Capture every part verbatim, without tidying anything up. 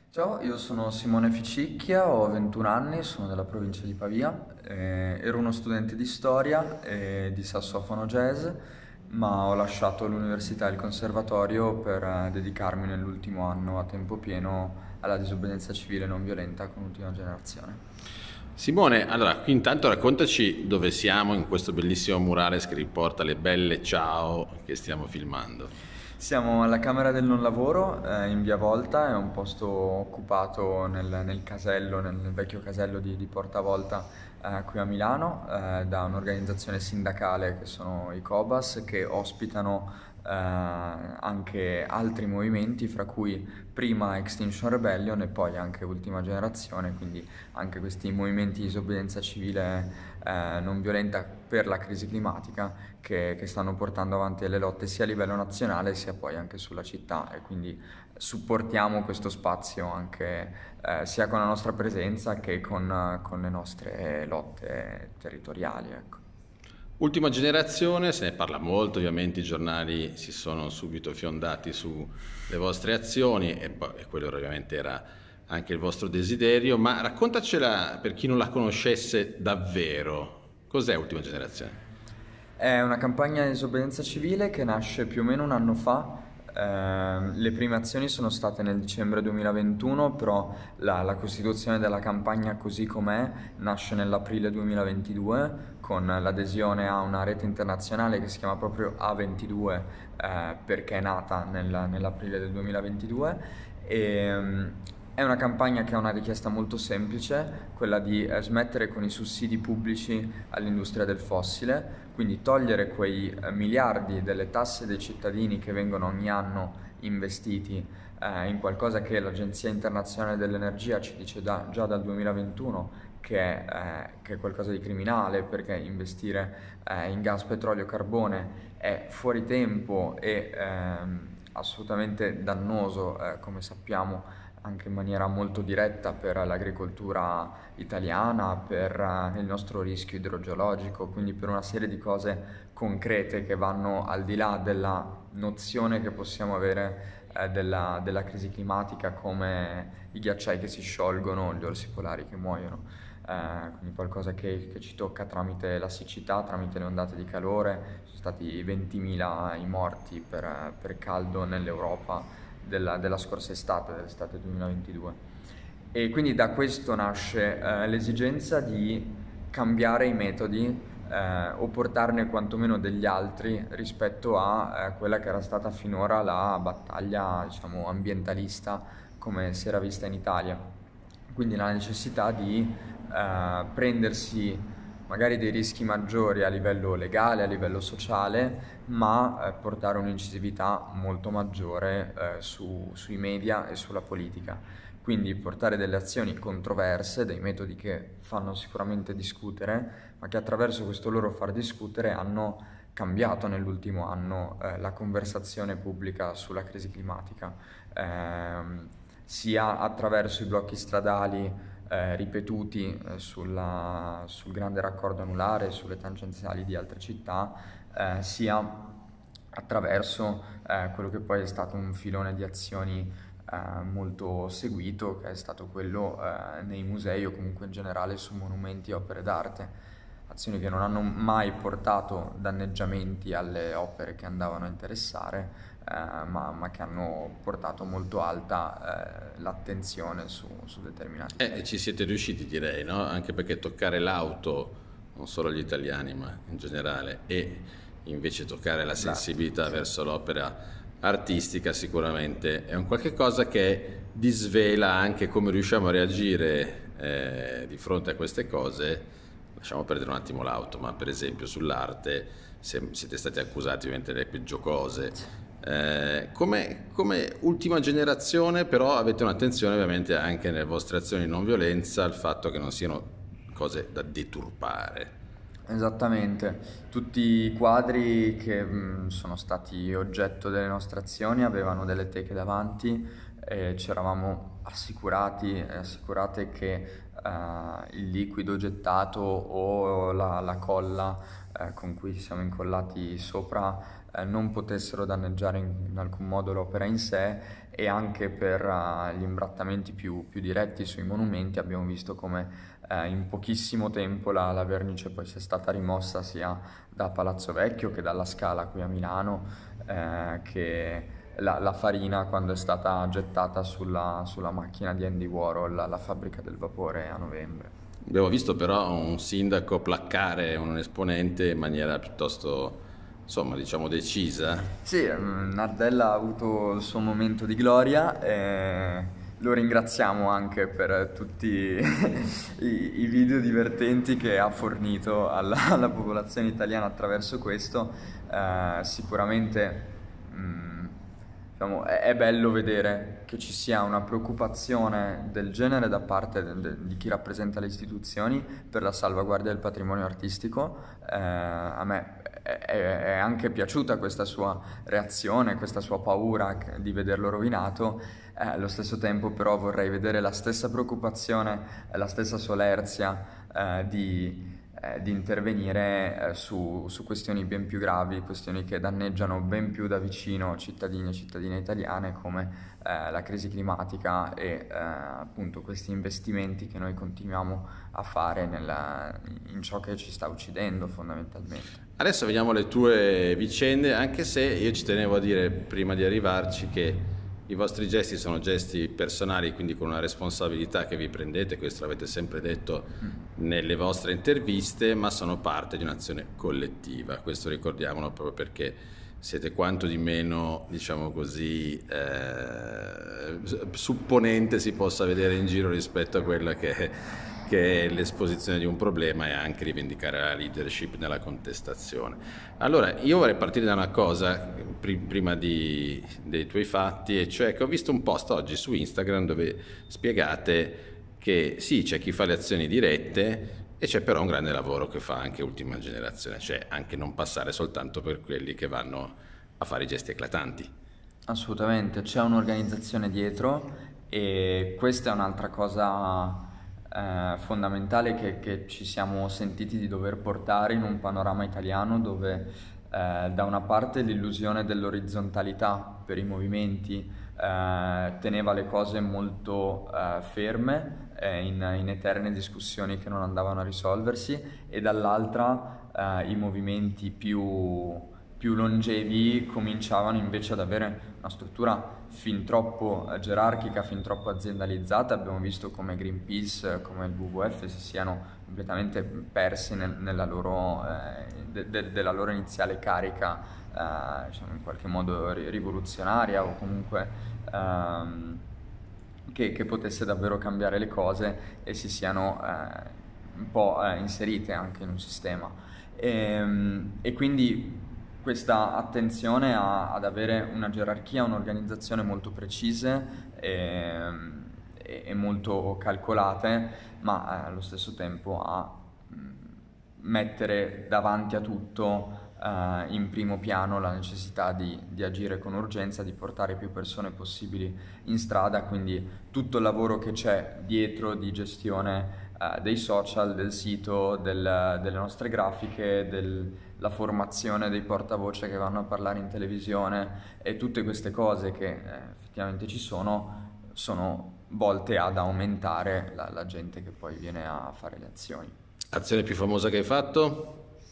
Ciao, io sono Simone Ficicchia, ho ventuno anni, sono della provincia di Pavia, eh, ero uno studente di storia e di sassofono jazz, ma ho lasciato l'università e il conservatorio per eh, dedicarmi nell'ultimo anno a tempo pieno alla disobbedienza civile non violenta con Ultima Generazione. Simone, allora, qui intanto raccontaci dove siamo in questo bellissimo murales che riporta le belle ciao che stiamo filmando. Siamo alla Camera del Non Lavoro, eh, in Via Volta, è un posto occupato nel, nel casello, nel, nel vecchio casello di, di Porta Volta, eh, qui a Milano, eh, da un'organizzazione sindacale che sono i Cobas, che ospitano eh, anche altri movimenti, fra cui prima Extinction Rebellion e poi anche Ultima Generazione, quindi anche questi movimenti di disobbedienza civile eh, non violenta per la crisi climatica che, che stanno portando avanti le lotte sia a livello nazionale sia poi anche sulla città, e quindi supportiamo questo spazio anche eh, sia con la nostra presenza che con, con le nostre lotte territoriali, ecco. Ultima generazione, se ne parla molto, ovviamente i giornali si sono subito fiondati sulle vostre azioni e, poi, e quello ovviamente era anche il vostro desiderio, ma raccontacela per chi non la conoscesse davvero. Cos'è Ultima generazione? È una campagna di disobbedienza civile che nasce più o meno un anno fa. Eh, le prime azioni sono state nel dicembre duemilaventuno, però la, la costituzione della campagna così com'è nasce nell'aprile duemilaventidue con l'adesione a una rete internazionale che si chiama proprio A ventidue, eh, perché è nata nel- nell'aprile del duemilaventidue. E, mm, è una campagna che ha una richiesta molto semplice, quella di eh, smettere con i sussidi pubblici all'industria del fossile, quindi togliere quei eh, miliardi delle tasse dei cittadini che vengono ogni anno investiti eh, in qualcosa che l'Agenzia Internazionale dell'Energia ci dice da- già dal duemilaventuno che è, eh, che è qualcosa di criminale, perché investire eh, in gas, petrolio, carbone è fuori tempo e ehm, assolutamente dannoso, eh, come sappiamo, anche in maniera molto diretta per l'agricoltura italiana, per eh, il nostro rischio idrogeologico, quindi per una serie di cose concrete che vanno al di là della nozione che possiamo avere eh, della, della crisi climatica, come i ghiacciai che si sciolgono, gli orsi polari che muoiono. Eh, quindi qualcosa che, che ci tocca tramite la siccità, tramite le ondate di calore. Sono stati ventimila i morti per, per caldo nell'Europa della, della scorsa estate, dell'estate duemilaventidue. E quindi da questo nasce eh, l'esigenza di cambiare i metodi eh, o portarne quantomeno degli altri rispetto a eh, quella che era stata finora la battaglia, diciamo, ambientalista come si era vista in Italia. Quindi la necessità di eh, prendersi magari dei rischi maggiori a livello legale, a livello sociale, ma eh, portare un'incisività molto maggiore eh, su- sui media e sulla politica. Quindi portare delle azioni controverse, dei metodi che fanno sicuramente discutere, ma che attraverso questo loro far discutere hanno cambiato nell'ultimo anno eh, la conversazione pubblica sulla crisi climatica, ehm, sia attraverso i blocchi stradali eh, ripetuti eh, sulla- sul grande raccordo anulare, sulle tangenziali di altre città, eh, sia attraverso eh, quello che poi è stato un filone di azioni eh, molto seguito, che è stato quello eh, nei musei o comunque in generale su monumenti e opere d'arte. Azioni che non hanno mai portato danneggiamenti alle opere che andavano a interessare, eh, ma, ma che hanno portato molto alta eh, l'attenzione su, su determinati Eh, temi. e ci siete riusciti, direi, no? Anche perché toccare l'auto, non solo agli italiani, ma in generale, e invece toccare la L'arte, sensibilità sì. verso l'opera artistica sicuramente è un qualche cosa che disvela anche come riusciamo a reagire eh, di fronte a queste cose. Lasciamo perdere un attimo l'auto, ma per esempio sull'arte se- siete stati accusati ovviamente delle peggio cose. Eh, come, come ultima generazione però avete un'attenzione ovviamente anche nelle vostre azioni di non violenza al fatto che non siano cose da deturpare. Esattamente, tutti i quadri che mh, sono stati oggetto delle nostre azioni avevano delle teche davanti e ci eravamo assicurati e assicurate che eh, il liquido gettato o la, la colla eh, con cui siamo incollati sopra eh, non potessero danneggiare in, in alcun modo l'opera in sé, e anche per uh, gli imbrattamenti più, più diretti sui monumenti abbiamo visto come uh, in pochissimo tempo la, la vernice poi sia stata rimossa sia da Palazzo Vecchio che dalla Scala qui a Milano, uh, che la, la farina quando è stata gettata sulla, sulla macchina di Andy Warhol alla fabbrica del vapore a novembre. Abbiamo visto però un sindaco placcare un esponente in maniera piuttosto, insomma, diciamo decisa. Sì, Nardella ha avuto il suo momento di gloria e lo ringraziamo anche per tutti i, i video divertenti che ha fornito alla, alla popolazione italiana attraverso questo. Eh, sicuramente mh, diciamo, è, è bello vedere che ci sia una preoccupazione del genere da parte de, de, di chi rappresenta le istituzioni per la salvaguardia del patrimonio artistico. Eh, a me è, è anche piaciuta questa sua reazione, questa sua paura di vederlo rovinato. Eh, allo stesso tempo però vorrei vedere la stessa preoccupazione, la stessa solerzia eh, di, eh, di intervenire eh, su, su questioni ben più gravi, questioni che danneggiano ben più da vicino cittadini e cittadine italiane come eh, la crisi climatica e eh, appunto questi investimenti che noi continuiamo a fare nella, in ciò che ci sta uccidendo fondamentalmente. Adesso vediamo le tue vicende, anche se io ci tenevo a dire prima di arrivarci che i vostri gesti sono gesti personali, quindi con una responsabilità che vi prendete, questo l'avete sempre detto nelle vostre interviste, ma sono parte di un'azione collettiva. Questo ricordiamolo proprio perché siete quanto di meno, diciamo così, eh, supponente si possa vedere in giro rispetto a quella che è, che è l'esposizione di un problema e anche rivendicare la leadership nella contestazione. Allora, io vorrei partire da una cosa pr- prima di, dei tuoi fatti, e cioè che ho visto un post oggi su Instagram dove spiegate che sì, c'è chi fa le azioni dirette e c'è però un grande lavoro che fa anche Ultima Generazione, cioè anche non passare soltanto per quelli che vanno a fare i gesti eclatanti. Assolutamente, c'è un'organizzazione dietro e questa è un'altra cosa eh, fondamentale che, che ci siamo sentiti di dover portare in un panorama italiano dove eh, da una parte l'illusione dell'orizzontalità per i movimenti eh, teneva le cose molto eh, ferme eh, in, in eterne discussioni che non andavano a risolversi e dall'altra eh, i movimenti più più longevi cominciavano invece ad avere una struttura fin troppo eh, gerarchica, fin troppo aziendalizzata. Abbiamo visto come Greenpeace, come il W W F si siano completamente persi nel, nella loro, eh, de, de, della loro iniziale carica, eh, diciamo in qualche modo rivoluzionaria o comunque ehm, che, che potesse davvero cambiare le cose e si siano eh, un po' eh, inserite anche in un sistema. E, e quindi questa attenzione a, ad avere una gerarchia, un'organizzazione molto precise e, e, e molto calcolate, ma allo stesso tempo a mh, mettere davanti a tutto Uh, in primo piano la necessità di, di agire con urgenza, di portare più persone possibili in strada, quindi tutto il lavoro che c'è dietro di gestione uh, dei social, del sito, del, delle nostre grafiche, della formazione dei portavoce che vanno a parlare in televisione e tutte queste cose che eh, effettivamente ci sono, sono volte ad aumentare la, la gente che poi viene a fare le azioni. Azione più famosa che hai fatto?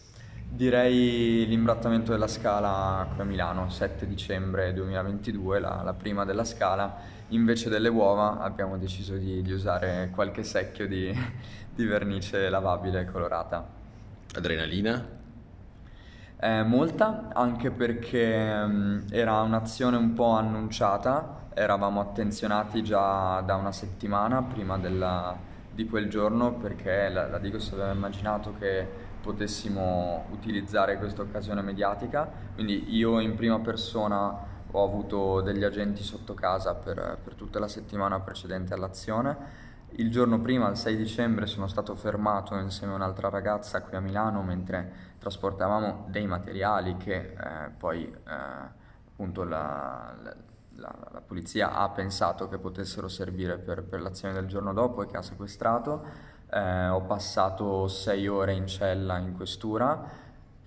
Direi l'imbrattamento della Scala qui a Milano, sette dicembre duemilaventidue, la, la prima della Scala. Invece delle uova abbiamo deciso di, di usare qualche secchio di, di vernice lavabile colorata. Adrenalina? Eh, molta, anche perché um, era un'azione un po' annunciata, eravamo attenzionati già da una settimana prima della, di quel giorno perché la, la Digos aveva immaginato che potessimo utilizzare questa occasione mediatica, quindi io in prima persona ho avuto degli agenti sotto casa per, per tutta la settimana precedente all'azione. Il giorno prima, il sei dicembre, sono stato fermato insieme a un'altra ragazza qui a Milano mentre trasportavamo dei materiali che eh, poi eh, appunto la, la, la, la polizia ha pensato che potessero servire per, per l'azione del giorno dopo e che ha sequestrato. Eh, ho passato sei ore in cella in questura,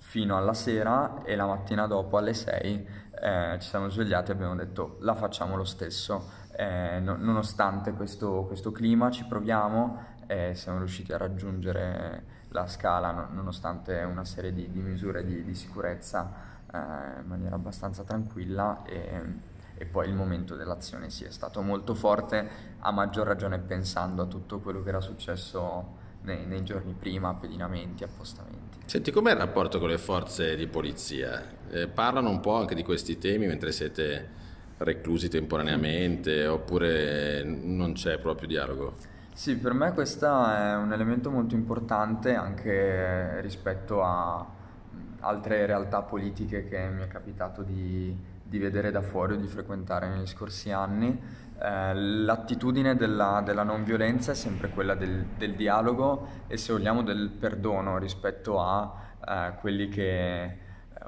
fino alla sera, e la mattina dopo alle sei eh, ci siamo svegliati e abbiamo detto la facciamo lo stesso. Eh, no- nonostante questo, questo clima ci proviamo e siamo riusciti a raggiungere la scala no- nonostante una serie di, di misure di, di sicurezza eh, in maniera abbastanza tranquilla, e, e poi il momento dell'azione sì è stato molto forte, a maggior ragione pensando a tutto quello che era successo nei, nei giorni prima, pedinamenti, appostamenti. Senti, com'è il rapporto con le forze di polizia? Eh, parlano un po' anche di questi temi mentre siete reclusi temporaneamente, oppure non c'è proprio dialogo? Sì, per me questo è un elemento molto importante anche rispetto a altre realtà politiche che mi è capitato di, di vedere da fuori o di frequentare negli scorsi anni. Eh, l'attitudine della, della non violenza è sempre quella del, del dialogo e, se vogliamo, del perdono rispetto a eh, quelli che eh,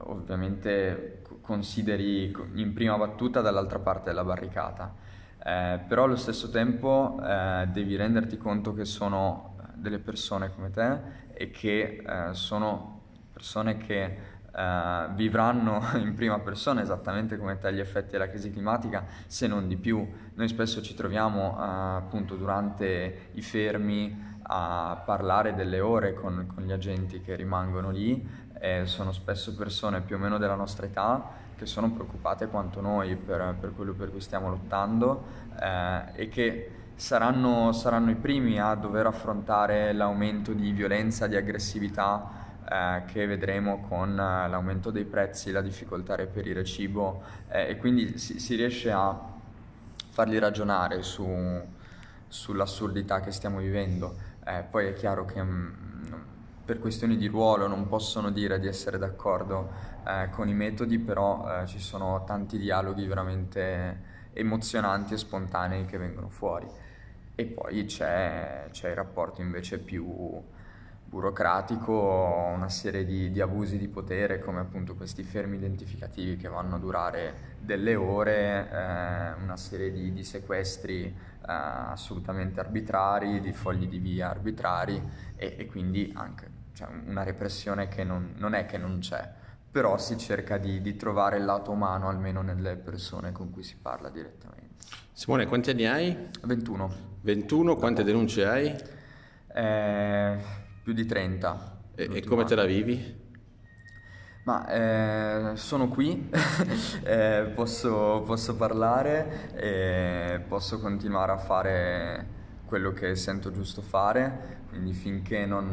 ovviamente co- consideri co- in prima battuta dall'altra parte della barricata. Eh, però allo stesso tempo eh, devi renderti conto che sono eh, delle persone come te e che eh, sono persone che eh, vivranno in prima persona esattamente come te gli effetti della crisi climatica, se non di più. Noi spesso ci troviamo eh, appunto durante i fermi a parlare delle ore con, con gli agenti che rimangono lì, e sono spesso persone più o meno della nostra età che sono preoccupate quanto noi per, per quello per cui stiamo lottando, eh, e che saranno, saranno i primi a dover affrontare l'aumento di violenza, di aggressività eh, che vedremo con eh, l'aumento dei prezzi, la difficoltà a reperire cibo, eh, e quindi si, si riesce a farli ragionare su, sull'assurdità che stiamo vivendo. Eh, poi è chiaro che mh, per questioni di ruolo non possono dire di essere d'accordo eh, con i metodi, però eh, ci sono tanti dialoghi veramente emozionanti e spontanei che vengono fuori. E poi c'è, c'è il rapporto invece più burocratico, una serie di, di abusi di potere, come appunto questi fermi identificativi che vanno a durare delle ore, eh, una serie di, di sequestri eh, assolutamente arbitrari, di fogli di via arbitrari, e, e quindi anche cioè, una repressione che non, non è che non c'è, però si cerca di, di trovare il lato umano almeno nelle persone con cui si parla direttamente. Simone, quanti anni hai? ventuno. ventuno, quante denunce hai? Eh, più di trenta. E, e l'ultimo come te la anno. vivi? Ma eh, sono qui, eh, posso, posso parlare e posso continuare a fare quello che sento giusto fare, quindi finché non,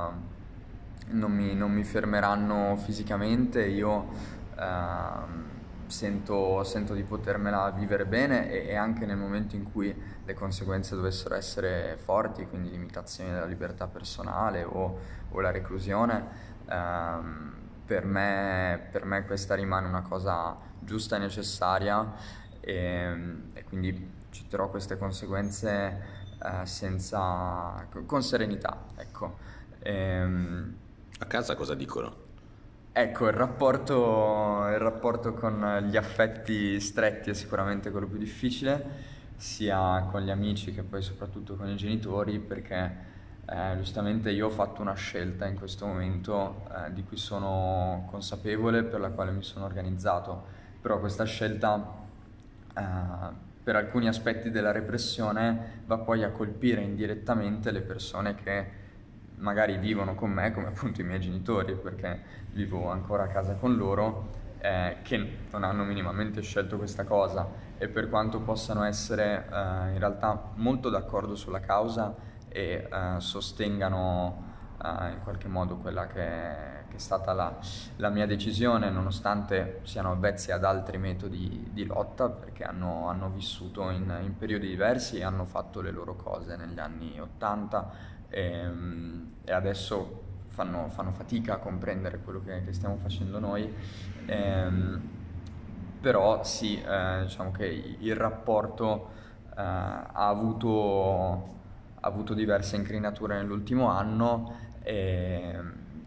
eh, non mi, non mi fermeranno fisicamente, io ehm, sento, sento di potermela vivere bene, e, e anche nel momento in cui le conseguenze dovessero essere forti, quindi limitazioni della libertà personale o, o la reclusione, ehm, per me, per me questa rimane una cosa giusta e necessaria, e, e quindi accetterò queste conseguenze eh, senza, con serenità, ecco. Ehm, A casa cosa dicono? Ecco, il rapporto, il rapporto con gli affetti stretti è sicuramente quello più difficile, sia con gli amici che poi soprattutto con i genitori, perché eh, giustamente io ho fatto una scelta in questo momento eh, di cui sono consapevole, per la quale mi sono organizzato, però questa scelta eh, per alcuni aspetti della repressione va poi a colpire indirettamente le persone che magari vivono con me, come appunto i miei genitori, perché vivo ancora a casa con loro, eh, che non hanno minimamente scelto questa cosa, e per quanto possano essere eh, in realtà molto d'accordo sulla causa e eh, sostengano eh, in qualche modo quella che, che è stata la, la mia decisione, nonostante siano avvezzi ad altri metodi di lotta, perché hanno, hanno vissuto in, in periodi diversi e hanno fatto le loro cose negli anni ottanta, e, e adesso fanno, fanno fatica a comprendere quello che, che stiamo facendo noi. Ehm, però sì, eh, diciamo che il rapporto eh, ha avuto, ha avuto diverse incrinature nell'ultimo anno, e,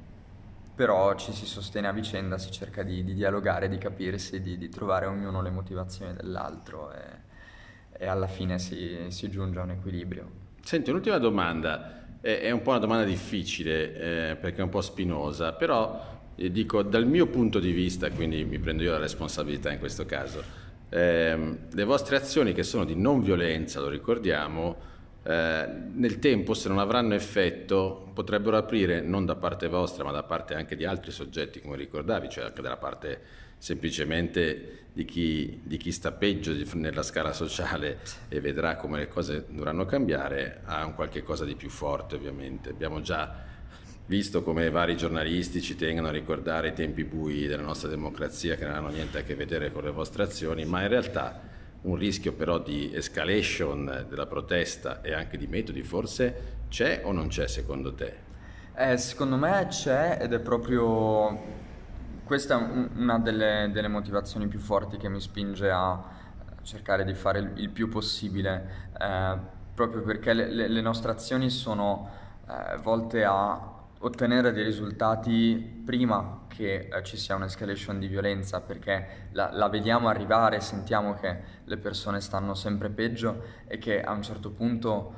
però ci si sostiene a vicenda, si cerca di, di dialogare, di capirsi, di, di trovare ognuno le motivazioni dell'altro, e, e alla fine si, si giunge a un equilibrio. Senti, un'ultima domanda, è, è un po' una domanda difficile eh, perché è un po' spinosa, però io dico dal mio punto di vista, quindi mi prendo io la responsabilità in questo caso, ehm, le vostre azioni che sono di non violenza, lo ricordiamo, eh, nel tempo, se non avranno effetto, potrebbero aprire, non da parte vostra, ma da parte anche di altri soggetti, come ricordavi, cioè anche dalla parte semplicemente di chi, di chi sta peggio di, nella scala sociale e vedrà come le cose dovranno cambiare, a un qualche cosa di più forte, ovviamente. Abbiamo già visto come vari giornalisti ci tengono a ricordare i tempi bui della nostra democrazia, che non hanno niente a che vedere con le vostre azioni, ma in realtà un rischio però di escalation della protesta e anche di metodi forse c'è o non c'è secondo te? Eh, secondo me c'è, ed è proprio questa un- una delle, delle motivazioni più forti che mi spinge a cercare di fare il, il più possibile, eh, proprio perché le, le- le nostre azioni sono eh, volte a ottenere dei risultati prima che eh, ci sia un'escalation di violenza, perché la, la vediamo arrivare, sentiamo che le persone stanno sempre peggio e che a un certo punto,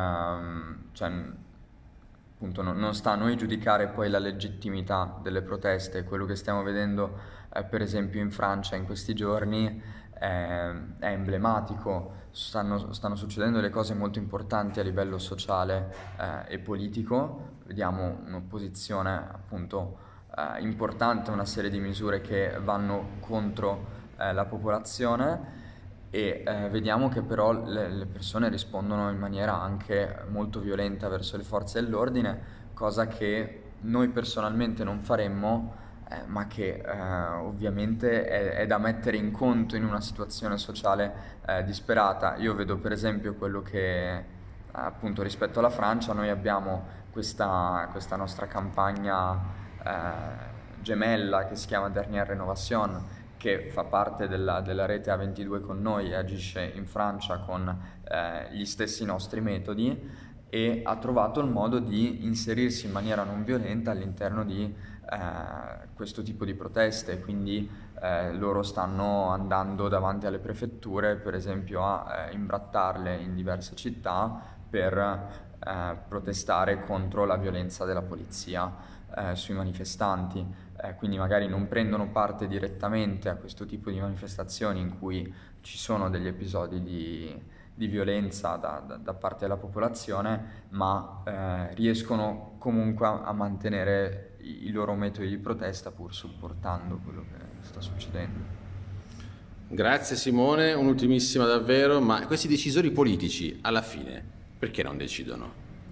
ehm, cioè, appunto, non, non sta a noi giudicare poi la legittimità delle proteste. Quello che stiamo vedendo eh, per esempio in Francia in questi giorni è, è emblematico. Stanno, stanno succedendo delle cose molto importanti a livello sociale eh, e politico. Vediamo un'opposizione appunto eh, importante, una serie di misure che vanno contro eh, la popolazione e eh, vediamo che però le, le persone rispondono in maniera anche molto violenta verso le forze dell'ordine, cosa che noi personalmente non faremmo, eh, ma che eh, ovviamente è, è da mettere in conto in una situazione sociale eh, disperata. Io vedo per esempio quello che appunto rispetto alla Francia noi abbiamo questa, questa nostra campagna eh, gemella che si chiama Dernière Rénovation, che fa parte della, della rete A ventidue con noi e agisce in Francia con eh, gli stessi nostri metodi e ha trovato il modo di inserirsi in maniera non violenta all'interno di eh, questo tipo di proteste. Quindi eh, loro stanno andando davanti alle prefetture, per esempio, a eh, imbrattarle in diverse città per eh, protestare contro la violenza della polizia eh, sui manifestanti. Eh, quindi magari non prendono parte direttamente a questo tipo di manifestazioni in cui ci sono degli episodi di, di violenza da, da, da parte della popolazione, ma eh, riescono comunque a, a mantenere i, i loro metodi di protesta pur supportando quello che sta succedendo. Grazie Simone, un'ultimissima davvero, ma questi decisori politici alla fine perché non decidono?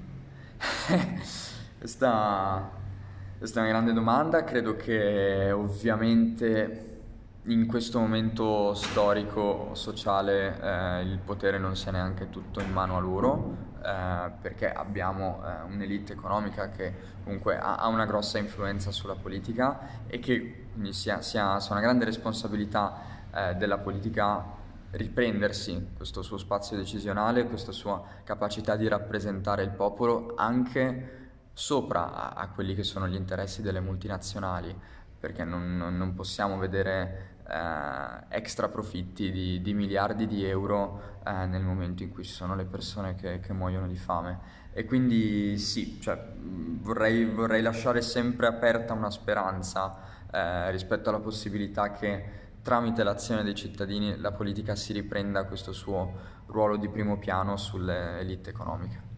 Questa, questa è una grande domanda. Credo che ovviamente in questo momento storico, sociale, eh, il potere non sia neanche tutto in mano a loro, eh, perché abbiamo eh, un'elite economica che comunque ha, ha una grossa influenza sulla politica e che quindi sia, sia, sia una grande responsabilità eh, della politica riprendersi questo suo spazio decisionale, questa sua capacità di rappresentare il popolo anche sopra a, a quelli che sono gli interessi delle multinazionali, perché non, non- non possiamo vedere eh, extra profitti di, di miliardi di euro eh, nel momento in cui ci sono le persone che, che muoiono di fame. E quindi sì, cioè, mh, vorrei, vorrei lasciare sempre aperta una speranza eh, rispetto alla possibilità che tramite l'azione dei cittadini la politica si riprenda questo suo ruolo di primo piano sulle elite economiche.